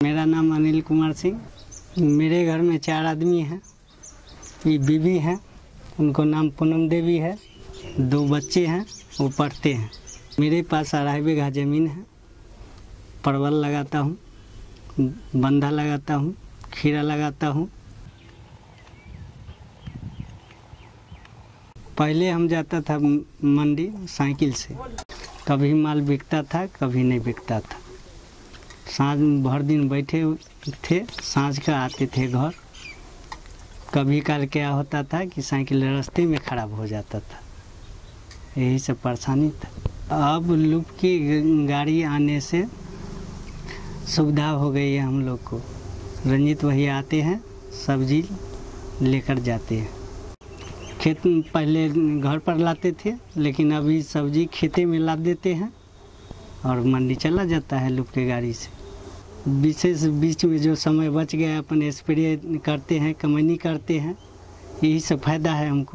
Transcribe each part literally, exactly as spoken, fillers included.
मेरा नाम अनिल कुमार सिंह। मेरे घर में चार आदमी हैं। ये बीवी हैं, उनको नाम पूनम देवी है। दो बच्चे हैं, वो पढ़ते हैं। मेरे पास अढ़ाई बीघा ज़मीन है। परवल लगाता हूँ, बंधा लगाता हूँ, खीरा लगाता हूँ। पहले हम जाता था मंडी साइकिल से, कभी माल बिकता था, कभी नहीं बिकता था। साँझ भर दिन बैठे थे, साँझ का आते थे घर। कभी काल क्या होता था कि साइकिल रास्ते में ख़राब हो जाता था, यही सब परेशानी था। अब लूप की गाड़ी आने से सुविधा हो गई है हम लोग को। रंजीत भैया आते हैं, सब्जी लेकर जाते हैं। खेत पहले घर पर लाते थे, लेकिन अभी सब्जी खेते में ला देते हैं और मंडी चला जाता है लूप के गाड़ी से। विशेष बीच में जो समय बच गया अपन स्प्रे करते हैं, कमैनी करते हैं, यही सब फायदा है हमको।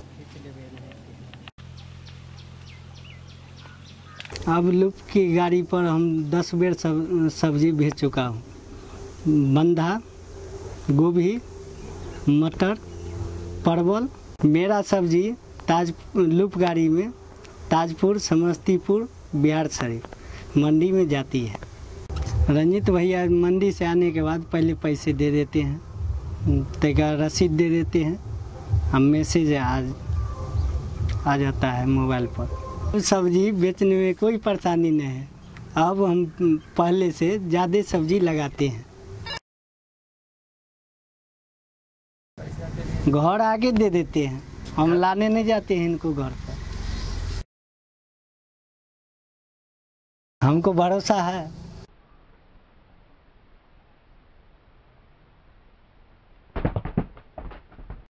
अब लूप की गाड़ी पर हम दस बेर सब सब्जी भेज चुका हूँ। बंधा, गोभी, मटर, परवल। मेरा सब्जी ताज लूप गाड़ी में ताजपुर, समस्तीपुर, बिहार शरीफ मंडी में जाती है। रंजीत भैया मंडी से आने के बाद पहले पैसे दे देते हैं, तैका रसीद दे देते हैं, हम मैसेज आ आ जाता है मोबाइल पर। सब्जी बेचने में कोई परेशानी नहीं है। अब हम पहले से ज़्यादा सब्जी लगाते हैं। घर आके दे देते हैं, हम लाने नहीं जाते हैं इनको घर पर। हमको भरोसा है।